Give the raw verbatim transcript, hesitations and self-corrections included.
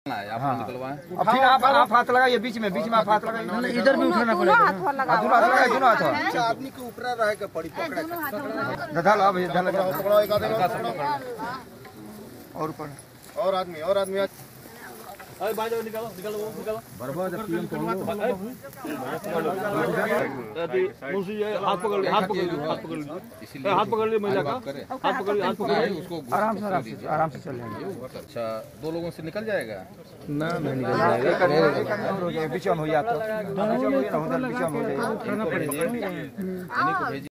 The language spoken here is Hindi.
आप निकलवाएं। अब फिर आप आप हाथ लगाइए बीच में बीच में आप हाथ लगाइए। इधर भी उठाना पड़ेगा। दोनों हाथ लगाइए दोनों हाथ। आदमी के ऊपर रहे के पड़ी पकड़े धधा लो भैया धधा लो। पकड़ो एक आदमी और ऊपर और आदमी और आदमी अरे बाहर जाओ निकालो निकालो वो निकालो बर्बाद पीएम को मुंशी ये हाथ पकड़ हाथ पकड़ हाथ पकड़ हाथ पकड़ ले महिला का हाथ पकड़ हाथ पकड़ उसको आराम से आराम से आराम से चल जाएंगे। अच्छा दो लोगों से निकल जाएगा ना नहीं निकल जाएगा हो जाएगा बीच में हो जाता बीच में हो जाएगा बीच में हो जाएगा।